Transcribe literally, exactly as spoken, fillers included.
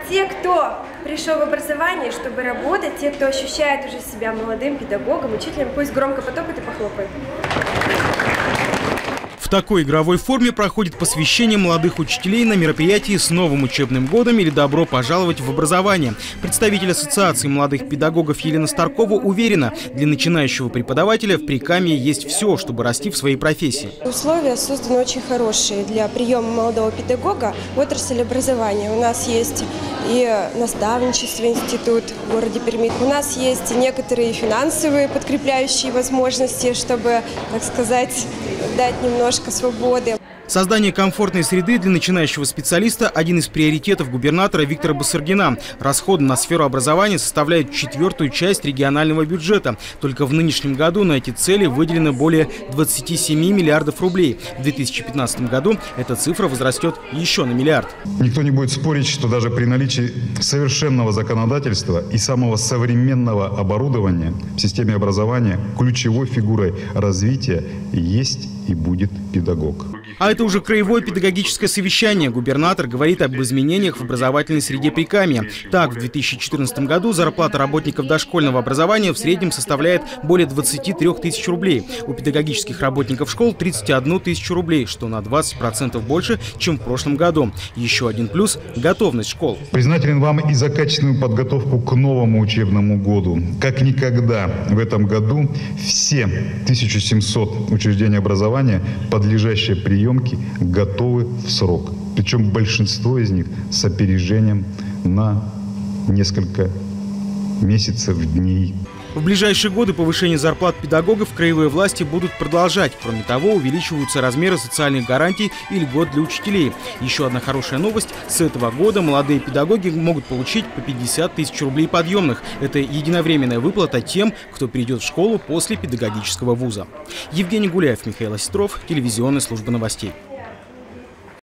те, кто пришел в образование, чтобы работать, те, кто ощущает уже себя молодым педагогом, учителем, пусть громко потопает и похлопает. В такой игровой форме проходит посвящение молодых учителей на мероприятии с новым учебным годом или «Добро пожаловать в образование». Представитель Ассоциации молодых педагогов Елена Старкова уверена, для начинающего преподавателя в Прикамье есть все, чтобы расти в своей профессии. Условия созданы очень хорошие для приема молодого педагога в отрасль образования. У нас есть и наставничество институт в городе Перми. У нас есть и некоторые финансовые подкрепляющие возможности, чтобы, так сказать, дать немножко свободы. Создание комфортной среды для начинающего специалиста – один из приоритетов губернатора Виктора Басаргина. Расходы на сферу образования составляют четвертую часть регионального бюджета. Только в нынешнем году на эти цели выделено более двадцати семи миллиардов рублей. В две тысячи пятнадцатом году эта цифра возрастет еще на миллиард. Никто не будет спорить, что даже при наличии совершенного законодательства и самого современного оборудования в системе образования ключевой фигурой развития есть и будет педагог. А это уже краевое педагогическое совещание. Губернатор говорит об изменениях в образовательной среде Прикамья. Так, в две тысячи четырнадцатом году зарплата работников дошкольного образования в среднем составляет более двадцати трёх тысяч рублей. У педагогических работников школ тридцать одну тысячу рублей, что на двадцать процентов больше, чем в прошлом году. Еще один плюс – готовность школ. Признателен вам и за качественную подготовку к новому учебному году. Как никогда в этом году все тысяча семьсот учреждений образования, подлежащие приему, готовы в срок. Причем большинство из них с опережением на несколько месяцев, дней. В ближайшие годы повышение зарплат педагогов краевые власти будут продолжать. Кроме того, увеличиваются размеры социальных гарантий и льгот для учителей. Еще одна хорошая новость. С этого года молодые педагоги могут получить по пятьдесят тысяч рублей подъемных. Это единовременная выплата тем, кто придет в школу после педагогического вуза. Евгений Гуляев, Михаил Осетров, телевизионная служба новостей.